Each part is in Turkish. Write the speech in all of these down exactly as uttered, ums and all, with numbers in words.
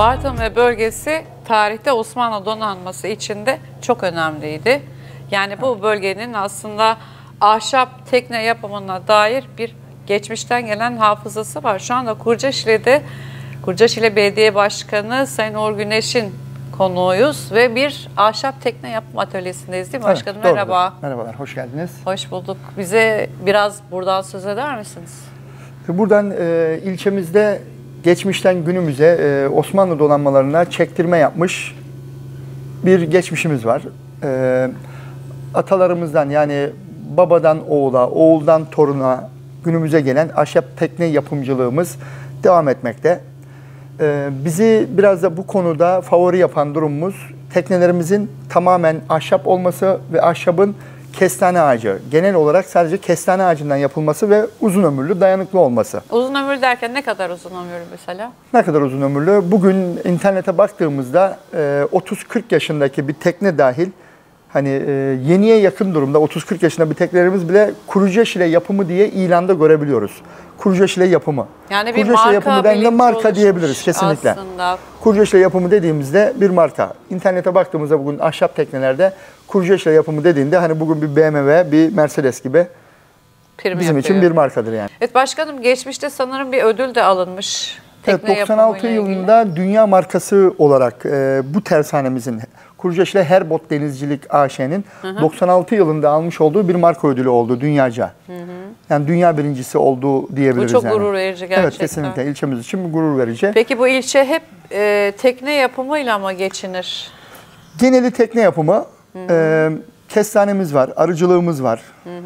Bartın ve bölgesi tarihte Osmanlı donanması içinde çok önemliydi. Yani bu bölgenin aslında ahşap tekne yapımına dair bir geçmişten gelen hafızası var. Şu anda Kurcaşile'de Kurcaşile Belediye Başkanı Sayın Uğur Güneş'in konuğuyuz ve bir ahşap tekne yapım atölyesindeyiz değil mi Evet, başkanım? doğrudur. Merhaba. Merhabalar, hoş geldiniz. Hoş bulduk. Bize biraz buradan söz eder misiniz? Buradan e, ilçemizde geçmişten günümüze e, Osmanlı donanmalarına çektirme yapmış bir geçmişimiz var. E, atalarımızdan yani babadan oğula, oğuldan toruna günümüze gelen ahşap tekne yapımcılığımız devam etmekte. E, bizi biraz da bu konuda favori yapan durumumuz teknelerimizin tamamen ahşap olması ve ahşabın kestane ağacı. Genel olarak sadece kestane ağacından yapılması ve uzun ömürlü, dayanıklı olması. Uzun ömürlü derken ne kadar uzun ömürlü mesela? Ne kadar uzun ömürlü? Bugün internete baktığımızda otuz kırk yaşındaki bir tekne dahil, hani yeniye yakın durumda otuz kırk yaşında bir teknelerimiz bile Kurcaşile yapımı diye ilanda görebiliyoruz. Kurcaşile yapımı. Yani bir Kurcaşile marka, yapımı dendiğinde marka diyebiliriz kesinlikle. Aslında. Kurcaşile yapımı dediğimizde bir marka. İnternete baktığımızda bugün ahşap teknelerde Kurcaşile yapımı dediğinde hani bugün bir B M W, bir Mercedes gibi Prim bizim yapıyor. için bir markadır yani. Evet başkanım, geçmişte sanırım bir ödül de alınmış. Tekne Evet, doksan altı yılında dünya markası olarak e, bu tersanemizin Kurcaşile Herbot Denizcilik A Ş'nin doksan altı yılında almış olduğu bir marka ödülü oldu dünyaca. Hı hı. Yani dünya birincisi olduğu diyebiliriz. Bu çok yani. gurur verici gerçekten. Evet, kesinlikle ilçemiz için bir gurur verici. Peki bu ilçe hep e, tekne yapımıyla mı geçinir? Geneli tekne yapımı, hı hı. E, kestanemiz var, arıcılığımız var. Hı hı.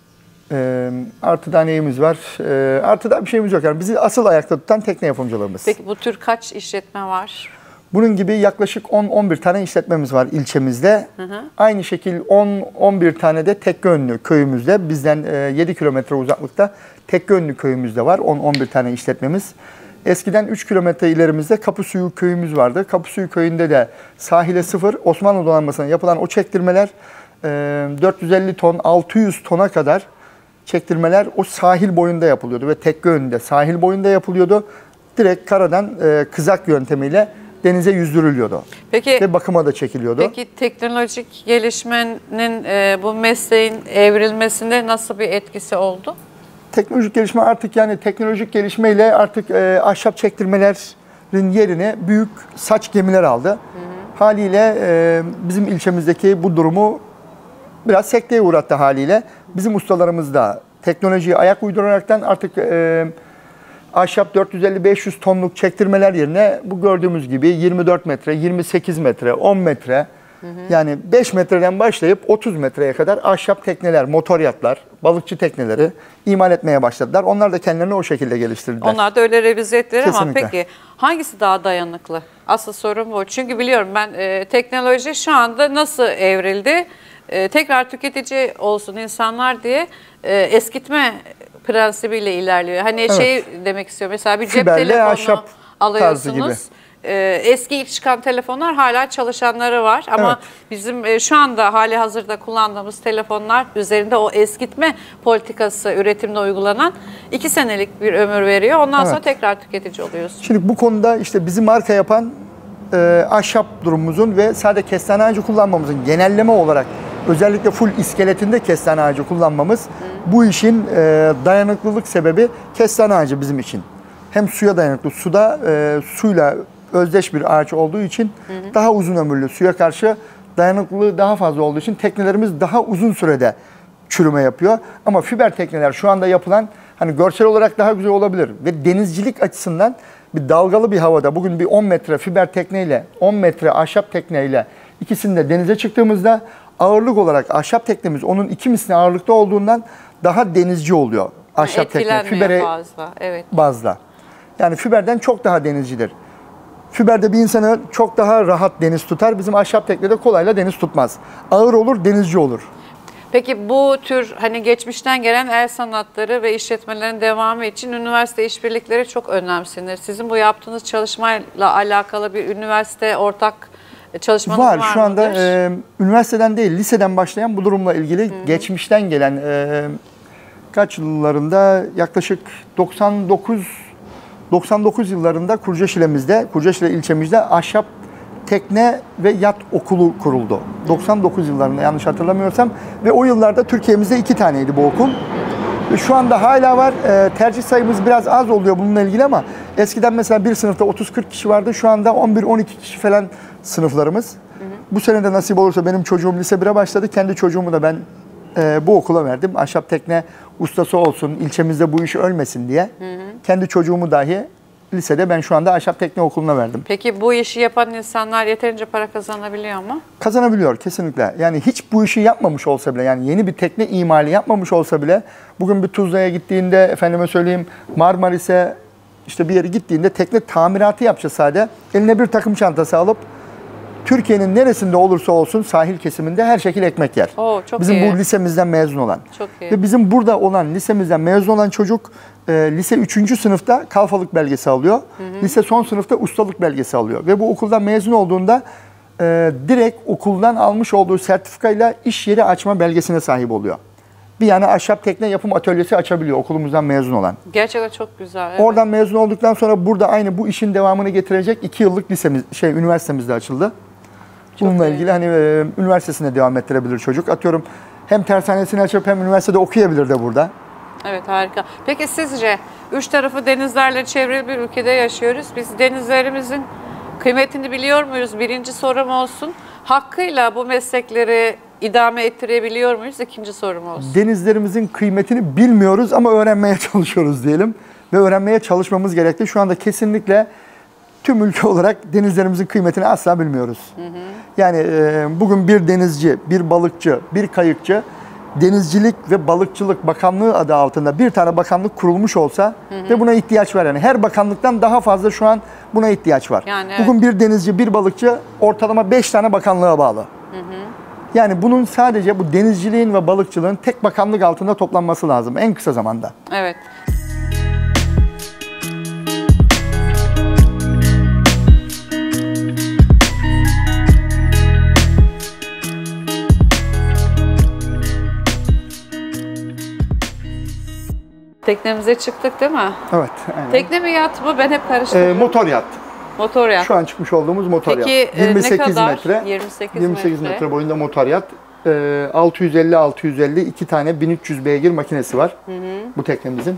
E, artı da neyimiz var? E, artı da bir şeyimiz yok. Yani bizi asıl ayakta tutan tekne yapımcılığımız. Peki bu tür kaç işletme var? Bunun gibi yaklaşık on on bir tane işletmemiz var ilçemizde. Hı hı. Aynı şekil on on bir tane de Tekkönlü köyümüzde. Bizden yedi kilometre uzaklıkta Tekkönlü köyümüzde var. on on bir tane işletmemiz. Eskiden üç kilometre ilerimizde Kapısuyu köyümüz vardı. Kapısuyu köyünde de sahile sıfır Osmanlı donanmasına yapılan o çektirmeler dört yüz elli ton, altı yüz tona kadar çektirmeler o sahil boyunda yapılıyordu ve Tekkönlü'de sahil boyunda yapılıyordu. Direkt karadan kızak yöntemiyle denize yüzdürülüyordu. Peki, ve bakıma da çekiliyordu. Peki teknolojik gelişmenin e, bu mesleğin evrilmesinde nasıl bir etkisi oldu? Teknolojik gelişme artık yani teknolojik gelişmeyle artık e, ahşap çektirmelerin yerine büyük saç gemiler aldı. Hı hı. Haliyle e, bizim ilçemizdeki bu durumu biraz sekteye uğrattı haliyle. Bizim ustalarımız da teknolojiye ayak uyduraraktan artık e, ahşap dört yüz elli beş yüz tonluk çektirmeler yerine bu gördüğümüz gibi yirmi dört metre, yirmi sekiz metre, on metre, hı hı. yani beş metreden başlayıp otuz metreye kadar ahşap tekneler, motor yatlar, balıkçı tekneleri imal etmeye başladılar. Onlar da kendilerini o şekilde geliştirdiler. Onlar da öyle revize ettiler ama Kesinlikle. peki hangisi daha dayanıklı? Asıl sorun bu. Çünkü biliyorum ben e, teknoloji şu anda nasıl evrildi? E, tekrar tüketici olsun insanlar diye e, eskitme prensibiyle ilerliyor. Hani evet. şey demek istiyorum. Mesela bir cep Fiberle, telefonu alıyorsunuz. Ee, eski ilk çıkan telefonlar hala çalışanları var ama evet. bizim e, şu anda hali hazırda kullandığımız telefonlar üzerinde o eskitme politikası üretimde uygulanan iki senelik bir ömür veriyor. Ondan evet. sonra tekrar tüketici oluyorsun. Şimdi bu konuda işte bizi marka yapan e, ahşap durumumuzun ve sadece kestane ağacı kullanmamızın genelleme olarak özellikle full iskeletinde kestane ağacı kullanmamız. Hı. Bu işin e, dayanıklılık sebebi kestane ağacı bizim için. Hem suya dayanıklı, suda e, suyla özdeş bir ağaç olduğu için hı hı. daha uzun ömürlü, suya karşı dayanıklılığı daha fazla olduğu için teknelerimiz daha uzun sürede çürüme yapıyor. Ama fiber tekneler şu anda yapılan hani görsel olarak daha güzel olabilir ve denizcilik açısından bir dalgalı bir havada bugün bir on metre fiber tekneyle on metre ahşap tekneyle ikisinde denize çıktığımızda ağırlık olarak ahşap teknemiz onun iki misli ağırlıkta olduğundan daha denizci oluyor ahşap tekne. Fibere fazla, evet. bazla. Yani fiberden çok daha denizcidir. Fiberde bir insanı çok daha rahat deniz tutar. Bizim ahşap teknede kolayla deniz tutmaz. Ağır olur, denizci olur. Peki bu tür hani geçmişten gelen el sanatları ve işletmelerin devamı için üniversite işbirlikleri çok önemsenir. Sizin bu yaptığınız çalışmayla alakalı bir üniversite ortak çalışmanız var, var mıdır? Şu anda e, üniversiteden değil, liseden başlayan bu durumla ilgili Hı-hı. geçmişten gelen e, kaç yıllarında yaklaşık doksan dokuz doksan dokuz yıllarında Kurcaşile'mizde, Kurcaşile ilçemizde ahşap tekne ve yat okulu kuruldu. doksan dokuz yıllarında yanlış hatırlamıyorsam ve o yıllarda Türkiye'mizde iki taneydi bu okul. Şu anda hala var. E, tercih sayımız biraz az oluyor bununla ilgili ama eskiden mesela bir sınıfta otuz kırk kişi vardı. Şu anda on bir on iki kişi falan sınıflarımız. Hı hı. Bu sene de nasip olursa benim çocuğum lise bire başladı. Kendi çocuğumu da ben e, bu okula verdim. Ahşap tekne ustası olsun, ilçemizde bu iş ölmesin diye. Hı hı. Kendi çocuğumu dahi lisede ben şu anda ahşap tekne okuluna verdim. Peki bu işi yapan insanlar yeterince para kazanabiliyor mu? Kazanabiliyor kesinlikle. Yani hiç bu işi yapmamış olsa bile, yani yeni bir tekne imali yapmamış olsa bile bugün bir Tuzla'ya gittiğinde, efendime söyleyeyim Marmaris'e işte bir yere gittiğinde tekne tamiratı yapacak sadece. Eline bir takım çantası alıp Türkiye'nin neresinde olursa olsun sahil kesiminde her şekilde ekmek yer. Oo, çok bizim iyi. bu lisemizden mezun olan. Çok iyi. Ve bizim burada olan lisemizden mezun olan çocuk e, lise üçüncü sınıfta kalfalık belgesi alıyor. Hı hı. Lise son sınıfta ustalık belgesi alıyor. Ve bu okuldan mezun olduğunda e, direkt okuldan almış olduğu sertifikayla iş yeri açma belgesine sahip oluyor. Bir yani ahşap tekne yapım atölyesi açabiliyor okulumuzdan mezun olan. Gerçekten çok güzel. Evet. Oradan mezun olduktan sonra burada aynı bu işin devamını getirecek iki yıllık lisemiz, şey üniversitemizde açıldı. Çok Bununla iyi. ilgili hani e, üniversitesine devam ettirebilir çocuk. Atıyorum hem tersanesini açıp hem üniversitede okuyabilir de burada. Evet, harika. Peki sizce üç tarafı denizlerle çevrili bir ülkede yaşıyoruz. Biz denizlerimizin kıymetini biliyor muyuz? Birinci sorum olsun. Hakkıyla bu meslekleri idame ettirebiliyor muyuz? İkinci sorum olsun. Denizlerimizin kıymetini bilmiyoruz ama öğrenmeye çalışıyoruz diyelim. Ve öğrenmeye çalışmamız gerekti. Şu anda kesinlikle tüm ülke olarak denizlerimizin kıymetini asla bilmiyoruz. Hı hı. Yani e, bugün bir denizci, bir balıkçı, bir kayıkçı Denizcilik ve Balıkçılık Bakanlığı adı altında bir tane bakanlık kurulmuş olsa hı hı. ve buna ihtiyaç var. Yani her bakanlıktan daha fazla şu an buna ihtiyaç var. Yani evet. Bugün bir denizci, bir balıkçı ortalama beş tane bakanlığa bağlı. Hı hı. Yani bunun sadece bu denizciliğin ve balıkçılığın tek bakanlık altında toplanması lazım en kısa zamanda. Evet. Teknemize çıktık değil mi? Evet. Aynen. Tekne mi yat mı? Ben hep karıştırdım. Ee, motor yat. Motor yat. Şu an çıkmış olduğumuz motor Peki, yat. yirmi sekiz ne kadar? metre. yirmi sekiz, yirmi sekiz metre. metre boyunda motor yat. Ee, altı yüz elli altı yüz elli iki tane bin üç yüz beygir makinesi var. Hı hı. Bu teknemizin.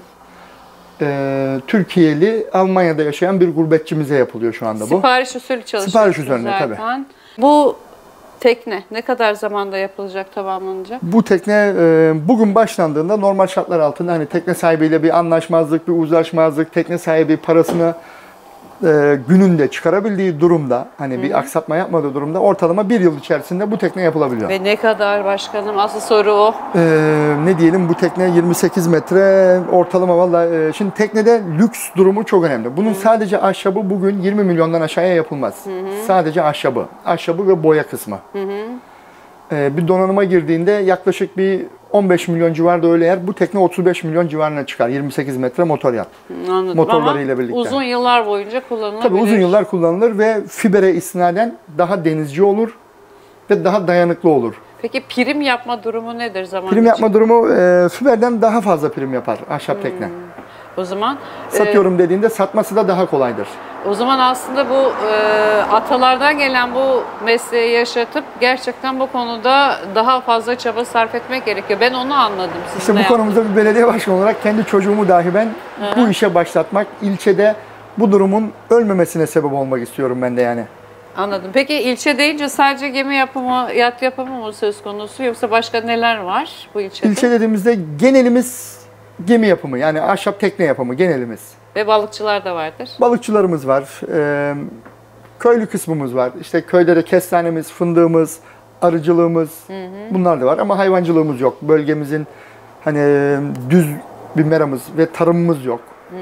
Ee, Türkiye'li Almanya'da yaşayan bir gurbetçimize yapılıyor şu anda bu. Sipariş usulü çalışıyor. Sipariş üzerine tabii. Bu tekne ne kadar zamanda yapılacak, tamamlanacak? Bu tekne e, bugün başlandığında normal şartlar altında hani tekne sahibiyle bir anlaşmazlık, bir uzlaşmazlık, tekne sahibi parasını e, gününde çıkarabildiği durumda, hani Hı-hı. bir aksatma yapmadığı durumda ortalama bir yıl içerisinde bu tekne yapılabiliyor. Ve ne kadar başkanım? Asıl soru o. E, ne diyelim, bu tekne yirmi sekiz metre ortalama valla. E, şimdi teknede lüks durumu çok önemli. Bunun Hı-hı. sadece ahşabı bugün yirmi milyondan aşağıya yapılmaz. Hı-hı. Sadece ahşabı. Ahşabı ve boya kısmı. Hı-hı. E, bir donanıma girdiğinde yaklaşık bir on beş milyon civarında öyle yer. Bu tekne otuz beş milyon civarına çıkar. yirmi sekiz metre motor yat. Anladım. Motorlarıyla Ama birlikte. Uzun yıllar boyunca kullanılabilir. Tabii uzun yıllar kullanılır ve fibere istinaden daha denizci olur ve daha dayanıklı olur. Peki prim yapma durumu nedir zaman Prim için? yapma durumu e, fiberden daha fazla prim yapar ahşap hmm. tekne. O zaman satıyorum e, dediğinde satması da daha kolaydır. O zaman aslında bu e, atalardan gelen bu mesleği yaşatıp gerçekten bu konuda daha fazla çaba sarf etmek gerekiyor. Ben onu anladım. İşte bu konumuzda bir belediye başkanı olarak kendi çocuğumu dahi ben Hı-hı. bu işe başlatmak, ilçede bu durumun ölmemesine sebep olmak istiyorum ben de yani. Anladım. Peki ilçe deyince sadece gemi yapımı, yat yapımı mı söz konusu, yoksa başka neler var bu ilçede? İlçe dediğimizde genelimiz gemi yapımı, yani ahşap tekne yapımı genelimiz. Ve balıkçılar da vardır. Balıkçılarımız var. Ee, köylü kısmımız var. İşte köyde de kestanemiz, fındığımız, arıcılığımız hı hı. bunlar da var ama hayvancılığımız yok. Bölgemizin hani düz bir meramız ve tarımımız yok. Hı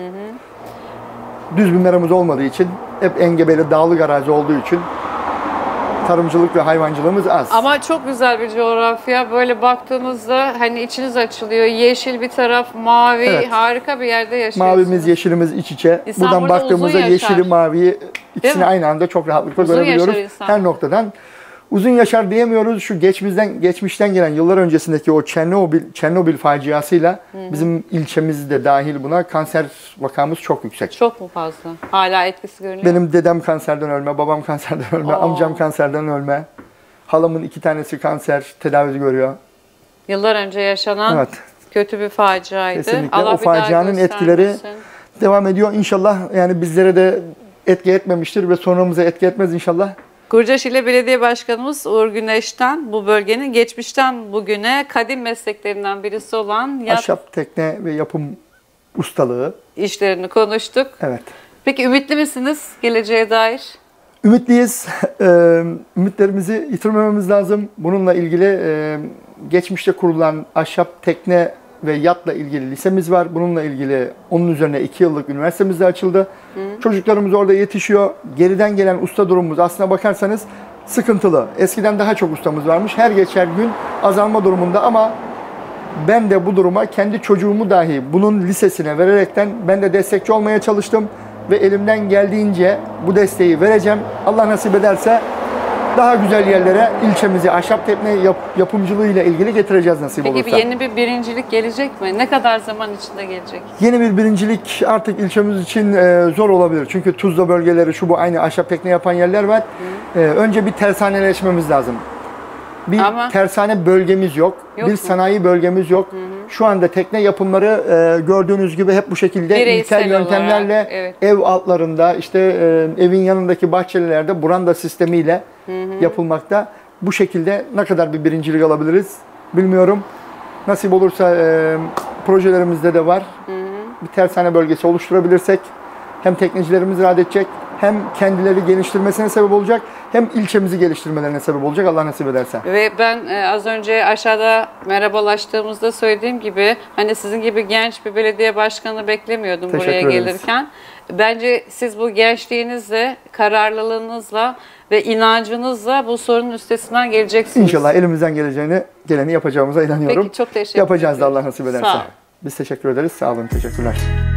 hı. Düz bir meramız olmadığı için, hep engebeli dağlık arazi olduğu için tarımcılık ve hayvancılığımız az. Ama çok güzel bir coğrafya. Böyle baktığınızda hani içiniz açılıyor. Yeşil bir taraf, mavi, evet. harika bir yerde yaşıyorsunuz. Mavimiz, yeşilimiz iç içe. İnsan buradan baktığımızda yeşili, maviyi ikisini aynı anda çok rahatlıkla uzun görebiliyoruz. Her noktadan. uzun yaşar diyemiyoruz. Şu geçmişten geçmişten gelen yıllar öncesindeki o Çernobil Çernobil faciasıyla hı hı. bizim ilçemiz de dahil buna kanser vakamız çok yüksek. Çok mu fazla? Hala etkisi görünüyor. Benim dedem kanserden ölme, babam kanserden ölme, Oo. amcam kanserden ölme. Halamın iki tanesi kanser tedavi görüyor. Yıllar önce yaşanan evet. kötü bir faciaydı. Kesinlikle. Allah o facianın etkileri devam ediyor. İnşallah yani bizlere de etki etmemiştir ve sonramıza etki etmez inşallah. Kurcaşili Belediye Başkanımız Uğur Güneş'ten bu bölgenin geçmişten bugüne kadim mesleklerinden birisi olan yat... ahşap, tekne ve yapım ustalığı işlerini konuştuk. Evet. Peki ümitli misiniz geleceğe dair? Ümitliyiz. Ümitlerimizi yitirmememiz lazım. Bununla ilgili geçmişte kurulan ahşap, tekne ve yatla ilgili lisemiz var. Bununla ilgili onun üzerine iki yıllık üniversitemiz de açıldı. Hı. Çocuklarımız orada yetişiyor. Geriden gelen usta durumumuz aslına bakarsanız sıkıntılı. Eskiden daha çok ustamız varmış. Her geçer gün azalma durumunda ama ben de bu duruma kendi çocuğumu dahi bunun lisesine vererekten ben de destekçi olmaya çalıştım. Ve elimden geldiğince bu desteği vereceğim. Allah nasip ederse daha güzel yerlere ilçemizi ahşap tekne yap, yapımcılığıyla ilgili getireceğiz nasip Peki, olursa. Peki yeni bir birincilik gelecek mi? Ne kadar zaman içinde gelecek? Yeni bir birincilik artık ilçemiz için e, zor olabilir. Çünkü Tuzla bölgeleri şu bu aynı ahşap tekne yapan yerler var. E, önce bir tersaneleşmemiz lazım. Bir Ama tersane bölgemiz yok. yok bir mu? sanayi bölgemiz yok. Hı hı. Şu anda tekne yapımları e, gördüğünüz gibi hep bu şekilde bireysel ilkel yöntemlerle olarak, evet. ev altlarında işte e, evin yanındaki bahçelerde branda sistemiyle hı hı. yapılmakta. Bu şekilde ne kadar bir birincilik alabiliriz bilmiyorum. Nasip olursa e, projelerimizde de var. Hı hı. Bir tersane bölgesi oluşturabilirsek hem teknecilerimiz rahat edecek, hem kendileri geliştirmesine sebep olacak, hem ilçemizi geliştirmelerine sebep olacak Allah nasip ederse. Ve ben e, az önce aşağıda merhabalaştığımızda söylediğim gibi hani sizin gibi genç bir belediye başkanı beklemiyordum Teşekkür buraya ederiz. gelirken. Bence siz bu gençliğinizle, kararlılığınızla ve inancınızla bu sorunun üstesinden geleceksiniz. İnşallah elimizden geleceğini, geleni yapacağımıza inanıyorum. Peki çok teşekkür ederim. Yapacağız da Allah nasip ederse. Sağ olun. Biz teşekkür ederiz. Sağ olun. Teşekkürler.